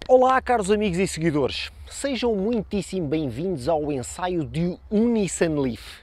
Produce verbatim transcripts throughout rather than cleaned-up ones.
Olá, caros amigos e seguidores, sejam muitíssimo bem-vindos ao ensaio de um Nissan Leaf.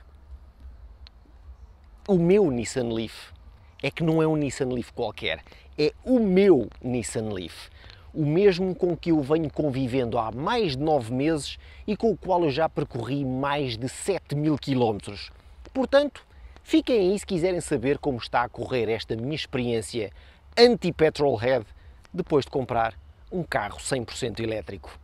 O meu Nissan Leaf. É que não é um Nissan Leaf qualquer, é o meu Nissan Leaf. O mesmo com que eu venho convivendo há mais de nove meses e com o qual eu já percorri mais de sete mil quilómetros. Portanto, fiquem aí se quiserem saber como está a correr esta minha experiência anti-petrolhead depois de comprar um carro cem por cento elétrico.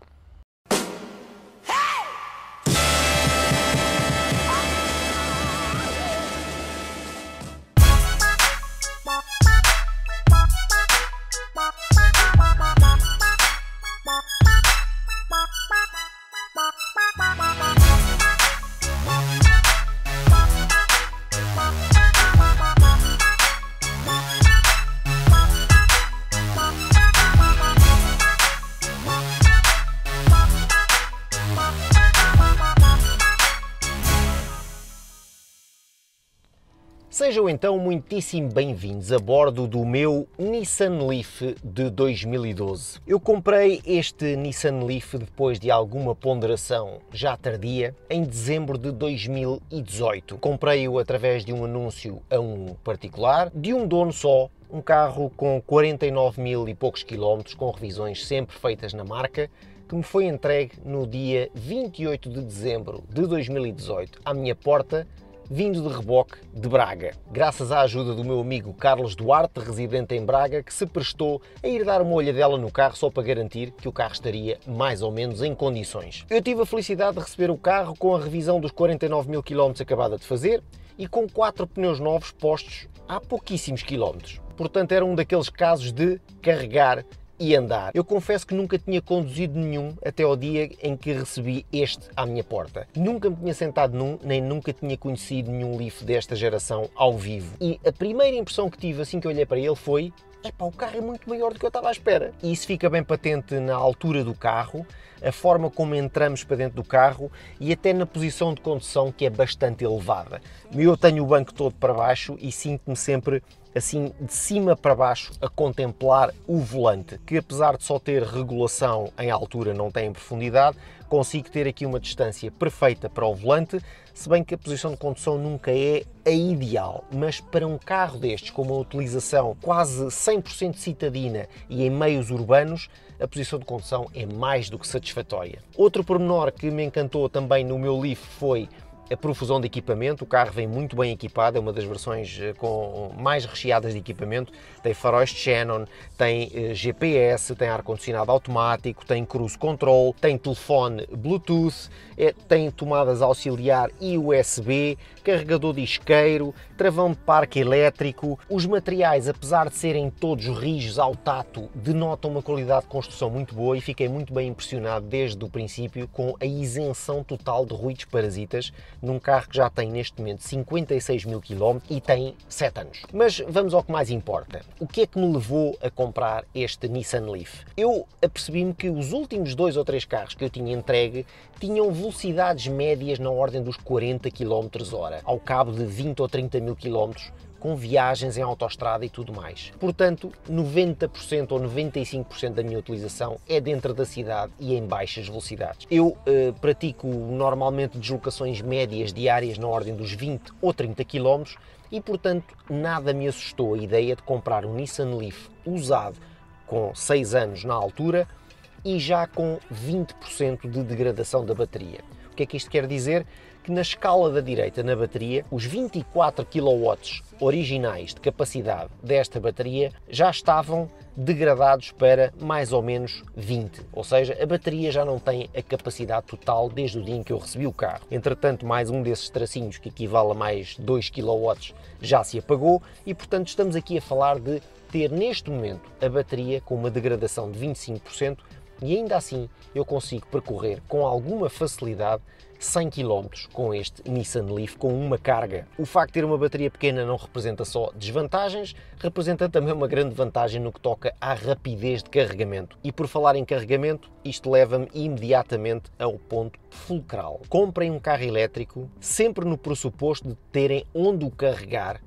Sejam então muitíssimo bem-vindos a bordo do meu Nissan Leaf de dois mil e doze. Eu comprei este Nissan Leaf depois de alguma ponderação já tardia, em dezembro de dois mil e dezoito. Comprei-o através de um anúncio a um particular, de um dono só, um carro com quarenta e nove mil e poucos quilómetros, com revisões sempre feitas na marca, que me foi entregue no dia vinte e oito de dezembro de dois mil e dezoito à minha porta, vindo de reboque de Braga, graças à ajuda do meu amigo Carlos Duarte, residente em Braga, que se prestou a ir dar uma olhadela no carro só para garantir que o carro estaria mais ou menos em condições. Eu tive a felicidade de receber o carro com a revisão dos quarenta e nove mil quilómetros acabada de fazer e com quatro pneus novos postos há pouquíssimos quilómetros. Portanto, era um daqueles casos de carregar e andar. Eu confesso que nunca tinha conduzido nenhum até ao dia em que recebi este à minha porta. Nunca me tinha sentado num, nem nunca tinha conhecido nenhum Leaf desta geração ao vivo. E a primeira impressão que tive assim que olhei para ele foi: epá, o carro é muito maior do que eu estava à espera. E isso fica bem patente na altura do carro, a forma como entramos para dentro do carro e até na posição de condução, que é bastante elevada. Eu tenho o banco todo para baixo e sinto-me sempre assim de cima para baixo a contemplar o volante, que apesar de só ter regulação em altura, não tem em profundidade, consigo ter aqui uma distância perfeita para o volante, se bem que a posição de condução nunca é a ideal, mas para um carro destes com uma utilização quase cem por cento citadina e em meios urbanos, a posição de condução é mais do que satisfatória. Outro pormenor que me encantou também no meu Leaf foi a profusão de equipamento. O carro vem muito bem equipado, é uma das versões com mais recheadas de equipamento. Tem faróis de Xenon, tem G P S, tem ar-condicionado automático, tem cruise control, tem telefone Bluetooth, tem tomadas auxiliar e U S B, carregador de isqueiro, travão de parque elétrico. Os materiais, apesar de serem todos rijos ao tato, denotam uma qualidade de construção muito boa e fiquei muito bem impressionado desde o princípio com a isenção total de ruídos parasitas num carro que já tem neste momento cinquenta e seis mil quilómetros e tem sete anos. Mas vamos ao que mais importa. O que é que me levou a comprar este Nissan Leaf? Eu apercebi-me que os últimos dois ou três carros que eu tinha entregue tinham velocidades médias na ordem dos quarenta quilómetros hora, ao cabo de vinte ou trinta mil quilómetros, com viagens em autoestrada e tudo mais. Portanto, noventa por cento ou noventa e cinco por cento da minha utilização é dentro da cidade e em baixas velocidades. Eu eh, pratico normalmente deslocações médias diárias na ordem dos vinte ou trinta quilómetros e, portanto, nada me assustou a ideia de comprar um Nissan Leaf usado com seis anos na altura e já com vinte por cento de degradação da bateria. O que é que isto quer dizer? Que na escala da direita na bateria, os vinte e quatro quilowatts originais de capacidade desta bateria já estavam degradados para mais ou menos vinte, ou seja, a bateria já não tem a capacidade total desde o dia em que eu recebi o carro. Entretanto, mais um desses tracinhos, que equivale a mais dois quilowatts, já se apagou e, portanto, estamos aqui a falar de ter neste momento a bateria com uma degradação de vinte e cinco por cento e ainda assim eu consigo percorrer com alguma facilidade cem quilómetros com este Nissan Leaf com uma carga. O facto de ter uma bateria pequena não representa só desvantagens, representa também uma grande vantagem no que toca à rapidez de carregamento. E por falar em carregamento, isto leva-me imediatamente ao ponto fulcral. Comprem um carro elétrico sempre no pressuposto de terem onde o carregar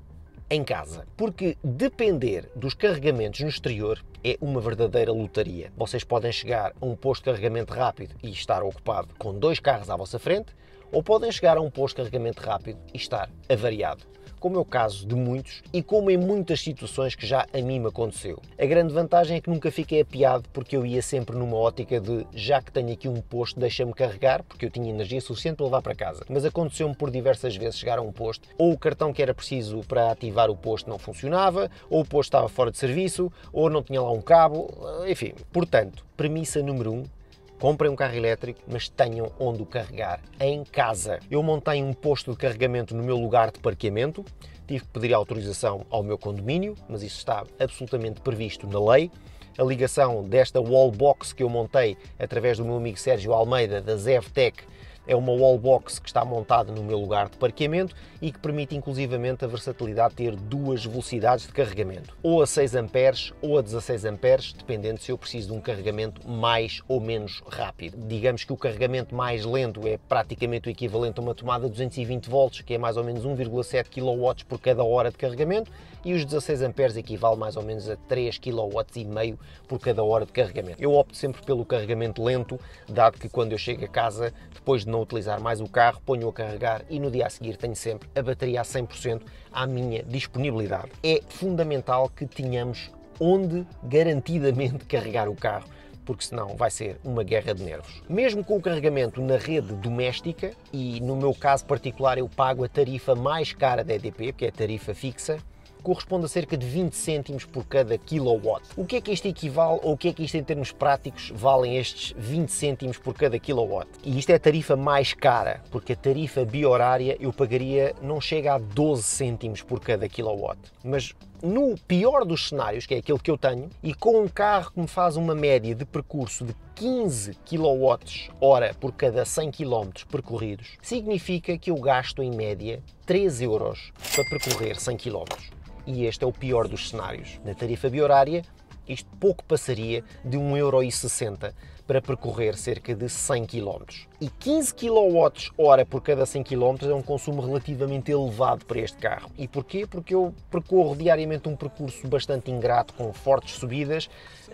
em casa. Porque depender dos carregamentos no exterior é uma verdadeira lotaria. Vocês podem chegar a um posto de carregamento rápido e estar ocupado com dois carros à vossa frente, ou podem chegar a um posto de carregamento rápido e estar avariado, como é o caso de muitos e como em muitas situações que já a mim me aconteceu. A grande vantagem é que nunca fiquei apiado, porque eu ia sempre numa ótica de, já que tenho aqui um posto, deixa-me carregar, porque eu tinha energia suficiente para levar para casa. Mas aconteceu-me por diversas vezes chegar a um posto, ou o cartão que era preciso para ativar o posto não funcionava, ou o posto estava fora de serviço, ou não tinha lá um cabo, enfim. Portanto, premissa número um, comprem um carro elétrico, mas tenham onde o carregar em casa. Eu montei um posto de carregamento no meu lugar de parqueamento, tive que pedir autorização ao meu condomínio, mas isso está absolutamente previsto na lei. A ligação desta wallbox que eu montei através do meu amigo Sérgio Almeida, da Zevtech, é uma wallbox que está montada no meu lugar de parqueamento e que permite inclusivamente a versatilidade de ter duas velocidades de carregamento, ou a seis amperes ou a dezasseis amperes, dependendo se eu preciso de um carregamento mais ou menos rápido. Digamos que o carregamento mais lento é praticamente o equivalente a uma tomada de duzentos e vinte volts, que é mais ou menos um vírgula sete quilowatts por cada hora de carregamento, e os dezasseis amperes equivale mais ou menos a três quilowatts e meio por cada hora de carregamento. Eu opto sempre pelo carregamento lento, dado que quando eu chego a casa, depois de não utilizar mais o carro, ponho-o a carregar e no dia a seguir tenho sempre a bateria a cem por cento à minha disponibilidade. É fundamental que tenhamos onde garantidamente carregar o carro, porque senão vai ser uma guerra de nervos. Mesmo com o carregamento na rede doméstica, e no meu caso particular eu pago a tarifa mais cara da E D P, que é a tarifa fixa, corresponde a cerca de vinte cêntimos por cada kilowatt. O que é que isto equivale, ou o que é que isto em termos práticos valem estes vinte cêntimos por cada kilowatt? E isto é a tarifa mais cara, porque a tarifa bi-horária eu pagaria, não chega a doze cêntimos por cada kilowatt. Mas no pior dos cenários, que é aquele que eu tenho, e com um carro que me faz uma média de percurso de quinze quilowatts hora por cada cem quilómetros percorridos, significa que eu gasto em média três euros para percorrer cem quilómetros. E este é o pior dos cenários. Na tarifa bi-horária, isto pouco passaria de um euro e sessenta para percorrer cerca de cem quilómetros. E quinze quilowatts hora por cada cem quilómetros é um consumo relativamente elevado para este carro. E porquê? Porque eu percorro diariamente um percurso bastante ingrato, com fortes subidas,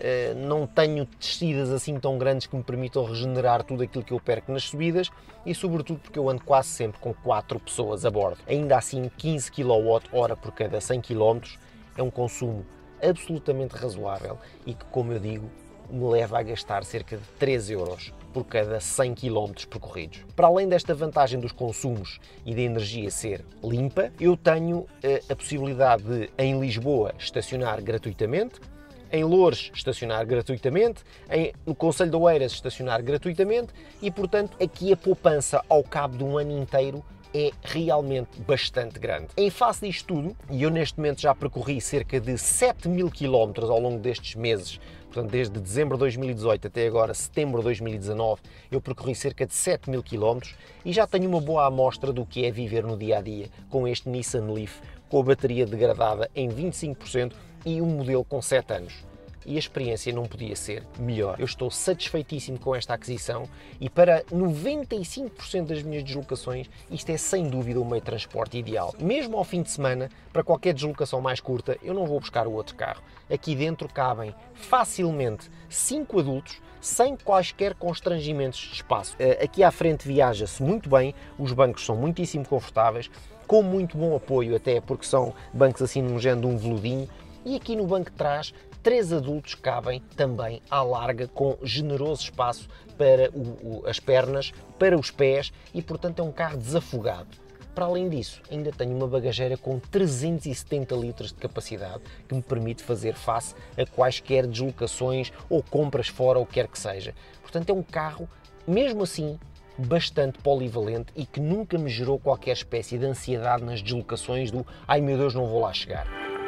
não tenho descidas assim tão grandes que me permitam regenerar tudo aquilo que eu perco nas subidas e, sobretudo, porque eu ando quase sempre com quatro pessoas a bordo. Ainda assim, quinze quilowatts hora por cada cem quilómetros é um consumo absolutamente razoável e que, como eu digo, me leva a gastar cerca de três euros por cada cem quilómetros percorridos. Para além desta vantagem dos consumos e da energia ser limpa, eu tenho a possibilidade de, em Lisboa, estacionar gratuitamente, em Loures estacionar gratuitamente, em, no Concelho de Oeiras estacionar gratuitamente e, portanto, aqui a poupança ao cabo de um ano inteiro é realmente bastante grande. Em face disto tudo, e eu neste momento já percorri cerca de sete mil quilómetros ao longo destes meses, portanto desde dezembro de dois mil e dezoito até agora setembro de dois mil e dezanove, eu percorri cerca de sete mil quilómetros e já tenho uma boa amostra do que é viver no dia-a-dia com este Nissan Leaf, com a bateria degradada em vinte e cinco por cento e um modelo com sete anos. E a experiência não podia ser melhor. Eu estou satisfeitíssimo com esta aquisição e para noventa e cinco por cento das minhas deslocações isto é sem dúvida o meio de transporte ideal. Mesmo ao fim de semana, para qualquer deslocação mais curta, eu não vou buscar o outro carro. Aqui dentro cabem facilmente cinco adultos, sem quaisquer constrangimentos de espaço. Aqui à frente viaja-se muito bem, os bancos são muitíssimo confortáveis, com muito bom apoio, até porque são bancos assim num género de um veludinho, e aqui no banco de trás três adultos cabem também à larga, com generoso espaço para o, o, as pernas, para os pés e, portanto, é um carro desafogado. Para além disso, ainda tenho uma bagageira com trezentos e setenta litros de capacidade que me permite fazer face a quaisquer deslocações ou compras fora, ou quer que seja. Portanto, é um carro, mesmo assim, bastante polivalente e que nunca me gerou qualquer espécie de ansiedade nas deslocações do "ai meu Deus, não vou lá chegar".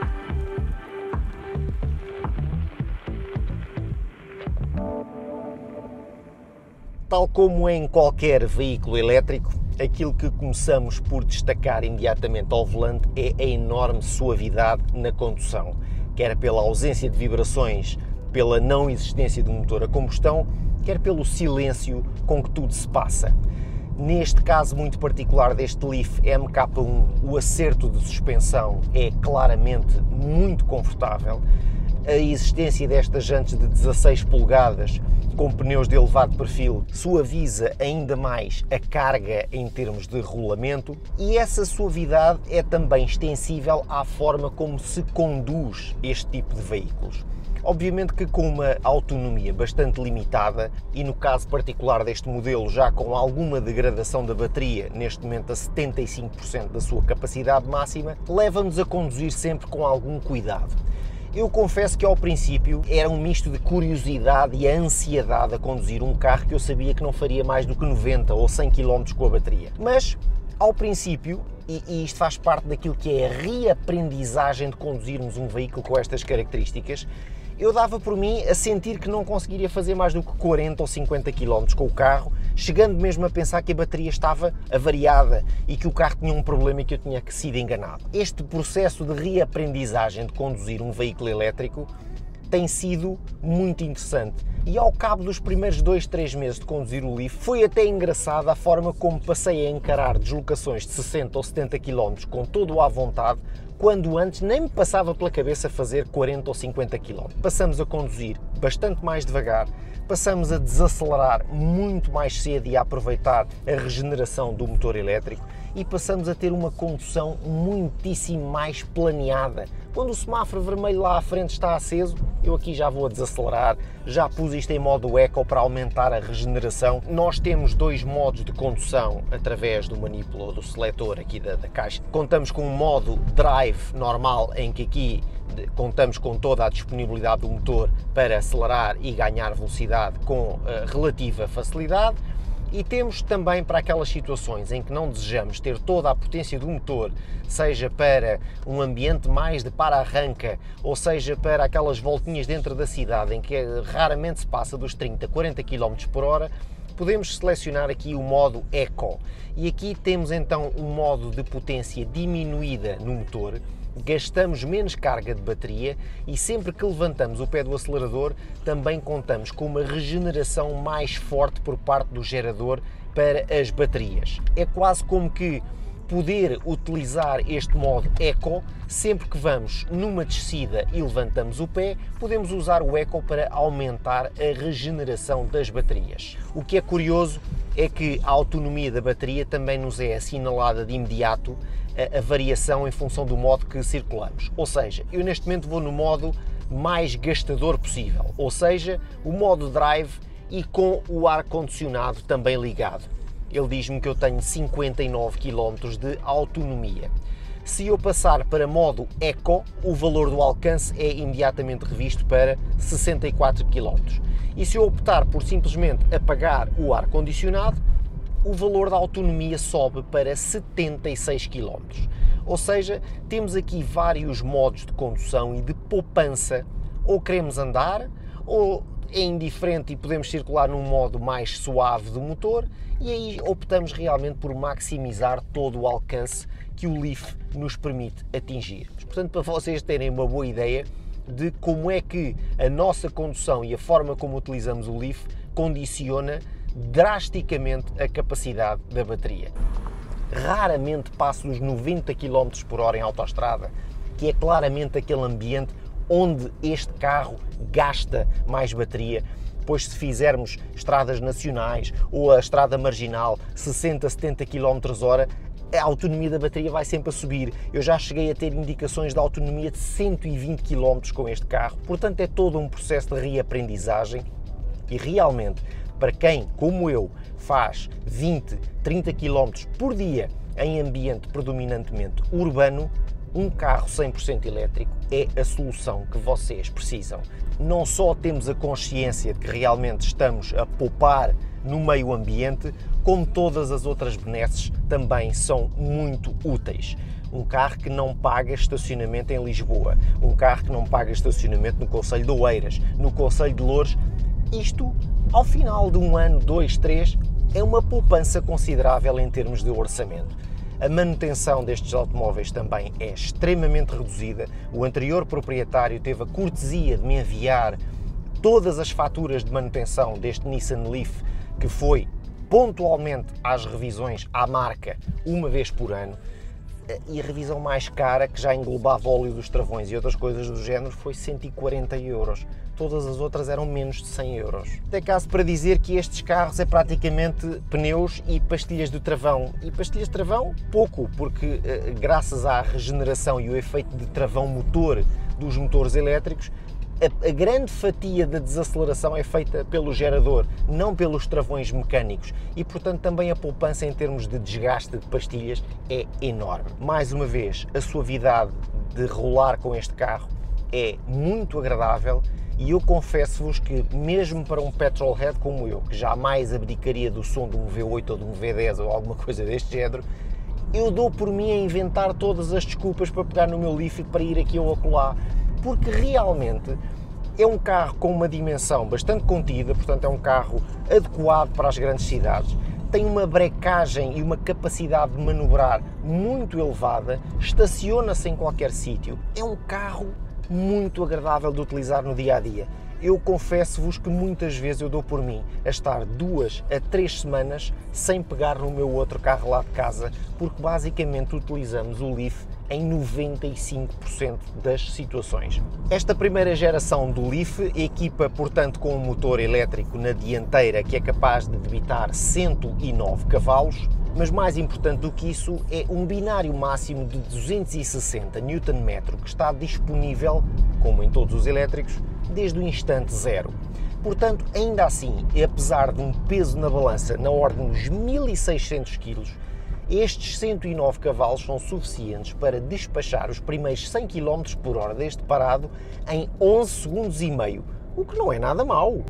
Tal como em qualquer veículo elétrico, aquilo que começamos por destacar imediatamente ao volante é a enorme suavidade na condução, quer pela ausência de vibrações, pela não existência de um motor a combustão, quer pelo silêncio com que tudo se passa. Neste caso muito particular deste Leaf M K um, o acerto de suspensão é claramente muito confortável. A existência destas jantes de dezasseis polegadas com pneus de elevado perfil suaviza ainda mais a carga em termos de rolamento, e essa suavidade é também extensível à forma como se conduz este tipo de veículos. Obviamente que com uma autonomia bastante limitada, e no caso particular deste modelo já com alguma degradação da bateria, neste momento a setenta e cinco por cento da sua capacidade máxima, leva-nos a conduzir sempre com algum cuidado. Eu confesso que ao princípio era um misto de curiosidade e ansiedade a conduzir um carro que eu sabia que não faria mais do que noventa ou cem quilómetros com a bateria. Mas ao princípio, e, e isto faz parte daquilo que é a reaprendizagem de conduzirmos um veículo com estas características, eu dava por mim a sentir que não conseguiria fazer mais do que quarenta ou cinquenta quilómetros com o carro, chegando mesmo a pensar que a bateria estava avariada e que o carro tinha um problema e que eu tinha que sido enganado. Este processo de reaprendizagem de conduzir um veículo elétrico tem sido muito interessante, e ao cabo dos primeiros dois, três meses de conduzir o Leaf foi até engraçado a forma como passei a encarar deslocações de sessenta ou setenta quilómetros com todo o à vontade, quando antes nem me passava pela cabeça fazer quarenta ou cinquenta quilómetros. Passamos a conduzir bastante mais devagar, passamos a desacelerar muito mais cedo e a aproveitar a regeneração do motor elétrico, e passamos a ter uma condução muitíssimo mais planeada. Quando o semáforo vermelho lá à frente está aceso, eu aqui já vou a desacelerar, já pus isto em modo Eco para aumentar a regeneração. Nós temos dois modos de condução através do manipulador ou do seletor aqui da, da caixa. Contamos com um modo Drive normal, em que aqui contamos com toda a disponibilidade do motor para acelerar e ganhar velocidade com uh, relativa facilidade. E temos também para aquelas situações em que não desejamos ter toda a potência do motor, seja para um ambiente mais de para-arranca, ou seja para aquelas voltinhas dentro da cidade em que raramente se passa dos trinta, quarenta quilómetros por hora, podemos selecionar aqui o modo Eco. E aqui temos então um modo de potência diminuída no motor, gastamos menos carga de bateria e sempre que levantamos o pé do acelerador também contamos com uma regeneração mais forte por parte do gerador para as baterias. É quase como que poder utilizar este modo Eco sempre que vamos numa descida e levantamos o pé, podemos usar o Eco para aumentar a regeneração das baterias. O que é curioso é que a autonomia da bateria também nos é assinalada de imediato a, a variação em função do modo que circulamos. Ou seja, eu neste momento vou no modo mais gastador possível, ou seja, o modo Drive e com o ar-condicionado também ligado. Ele diz-me que eu tenho cinquenta e nove quilómetros de autonomia. Se eu passar para modo Eco, o valor do alcance é imediatamente revisto para sessenta e quatro quilómetros. E se eu optar por simplesmente apagar o ar-condicionado, o valor da autonomia sobe para setenta e seis quilómetros. Ou seja, temos aqui vários modos de condução e de poupança. Ou queremos andar, ou é indiferente e podemos circular num modo mais suave do motor, e aí optamos realmente por maximizar todo o alcance que o Leaf nos permite atingir. Portanto, para vocês terem uma boa ideia de como é que a nossa condução e a forma como utilizamos o Leaf condiciona drasticamente a capacidade da bateria. Raramente passo dos noventa quilómetros por hora em autoestrada, que é claramente aquele ambiente onde este carro gasta mais bateria, pois se fizermos estradas nacionais ou a estrada marginal sessenta, setenta quilómetros hora, a autonomia da bateria vai sempre a subir. Eu já cheguei a ter indicações de autonomia de cento e vinte quilómetros com este carro, portanto é todo um processo de reaprendizagem e realmente, para quem, como eu, faz vinte, trinta quilómetros por dia em ambiente predominantemente urbano, um carro cem por cento elétrico é a solução que vocês precisam. Não só temos a consciência de que realmente estamos a poupar no meio ambiente, como todas as outras benesses também são muito úteis. Um carro que não paga estacionamento em Lisboa, um carro que não paga estacionamento no concelho de Oeiras, no concelho de Loures, isto, ao final de um ano, dois, três, é uma poupança considerável em termos de orçamento. A manutenção destes automóveis também é extremamente reduzida. O anterior proprietário teve a cortesia de me enviar todas as faturas de manutenção deste Nissan Leaf, que foi pontualmente às revisões à marca, uma vez por ano, e a revisão mais cara, que já englobava óleo dos travões e outras coisas do género, foi cento e quarenta euros. Todas as outras eram menos de cem euros. Tem caso para dizer que estes carros é praticamente pneus e pastilhas de travão. E pastilhas de travão, pouco, porque graças à regeneração e o efeito de travão motor dos motores elétricos, a, a grande fatia da desaceleração é feita pelo gerador, não pelos travões mecânicos. E, portanto, também a poupança em termos de desgaste de pastilhas é enorme. Mais uma vez, a suavidade de rolar com este carro é muito agradável. E eu confesso-vos que, mesmo para um petrolhead como eu, que jamais abdicaria do som de um V oito ou de um V dez ou alguma coisa deste género, eu dou por mim a inventar todas as desculpas para pegar no meu Leaf para ir aqui ou acolá, porque realmente é um carro com uma dimensão bastante contida, portanto é um carro adequado para as grandes cidades, tem uma brecagem e uma capacidade de manobrar muito elevada, estaciona-se em qualquer sítio, é um carro muito agradável de utilizar no dia-a-dia. Eu confesso-vos que muitas vezes eu dou por mim a estar duas a três semanas sem pegar no meu outro carro lá de casa, porque basicamente utilizamos o Leaf em noventa e cinco por cento das situações. Esta primeira geração do Leaf equipa, portanto, com um motor elétrico na dianteira que é capaz de debitar cento e nove cavalos, mas mais importante do que isso é um binário máximo de duzentos e sessenta newton metro que está disponível, como em todos os elétricos, desde o instante zero. Portanto, ainda assim, apesar de um peso na balança na ordem dos mil e seiscentos quilos, estes cento e nove cavalos são suficientes para despachar os primeiros cem quilómetros por hora deste parado em onze segundos e meio, o que não é nada mau.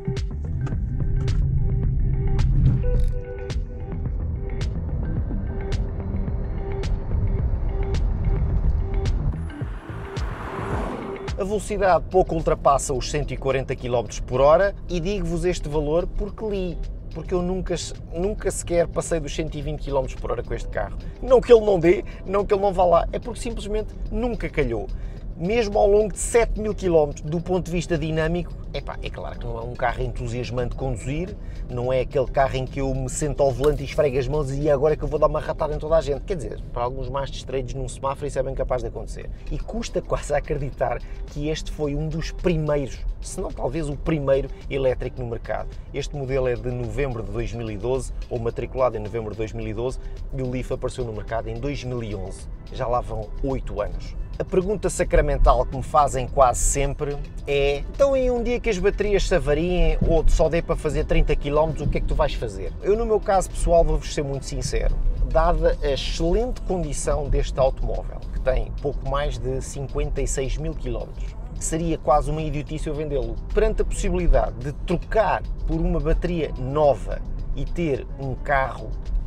A velocidade pouco ultrapassa os cento e quarenta quilómetros por hora e digo-vos este valor porque li, porque eu nunca, nunca sequer passei dos cento e vinte quilómetros por hora com este carro. Não que ele não dê, não que ele não vá lá, é porque simplesmente nunca calhou. Mesmo ao longo de sete mil quilómetros, do ponto de vista dinâmico, epá, é claro que não é um carro entusiasmante de conduzir, não é aquele carro em que eu me sento ao volante e esfrego as mãos e agora é que eu vou dar uma ratada em toda a gente. Quer dizer, para alguns mais distraídos num semáforo isso é bem capaz de acontecer. E custa quase a acreditar que este foi um dos primeiros, se não talvez o primeiro elétrico no mercado. Este modelo é de novembro de dois mil e doze, ou matriculado em novembro de dois mil e doze, e o Leaf apareceu no mercado em dois mil e onze. Já lá vão oito anos. A pergunta sacramental que me fazem quase sempre é: então em um dia que as baterias se avariem ou só dê para fazer trinta quilómetros, o que é que tu vais fazer? Eu, no meu caso pessoal, vou-vos ser muito sincero, dada a excelente condição deste automóvel, que tem pouco mais de cinquenta e seis mil quilómetros, seria quase uma idiotice eu vendê-lo. Perante a possibilidade de trocar por uma bateria nova e ter um carro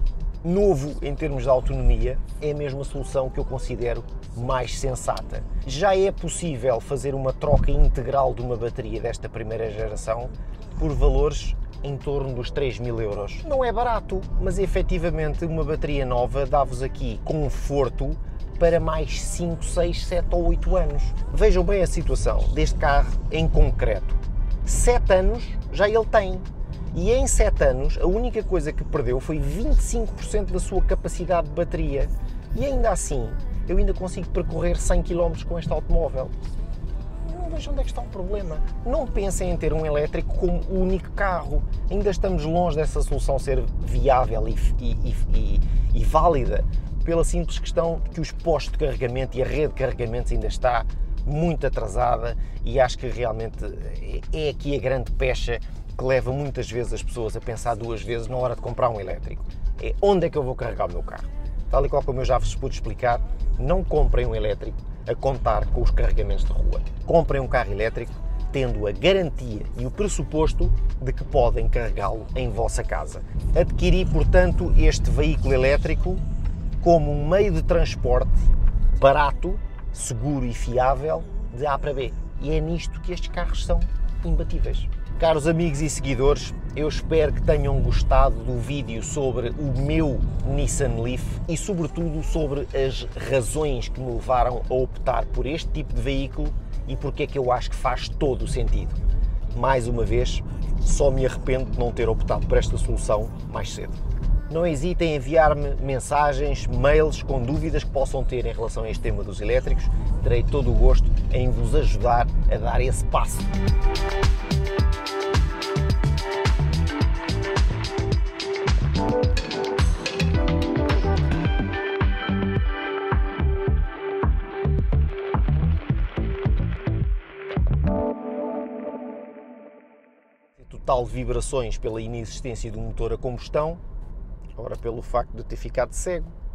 novo em termos de autonomia, é a mesma solução que eu considero mais sensata. Já é possível fazer uma troca integral de uma bateria desta primeira geração por valores em torno dos três mil euros. Não é barato, mas efetivamente uma bateria nova dá-vos aqui conforto para mais cinco, seis, sete ou oito anos. Vejam bem a situação deste carro em concreto. sete anos já ele tem. E em sete anos, a única coisa que perdeu foi vinte e cinco por cento da sua capacidade de bateria. E ainda assim, eu ainda consigo percorrer cem quilómetros com este automóvel. Não vejo onde é que está o problema. Não pensem em ter um elétrico como único carro. Ainda estamos longe dessa solução ser viável e, e, e, e válida, pela simples questão que os postos de carregamento e a rede de carregamentos ainda está muito atrasada, e acho que realmente é aqui a grande pecha que leva muitas vezes as pessoas a pensar duas vezes na hora de comprar um elétrico. É onde é que eu vou carregar o meu carro? Tal e qual como eu já vos pude explicar, não comprem um elétrico a contar com os carregamentos de rua. Comprem um carro elétrico tendo a garantia e o pressuposto de que podem carregá-lo em vossa casa. Adquiri, portanto, este veículo elétrico como um meio de transporte barato, seguro e fiável de A para B. E é nisto que estes carros são imbatíveis. Caros amigos e seguidores, eu espero que tenham gostado do vídeo sobre o meu Nissan Leaf e sobretudo sobre as razões que me levaram a optar por este tipo de veículo e porque é que eu acho que faz todo o sentido. mais uma vez, só me arrependo de não ter optado por esta solução mais cedo. Não hesitem em enviar-me mensagens, mails com dúvidas que possam ter em relação a este tema dos elétricos. Terei todo o gosto em vos ajudar a dar esse passo. Total de vibrações pela inexistência do motor a combustão, ora pelo facto de ter ficado cego,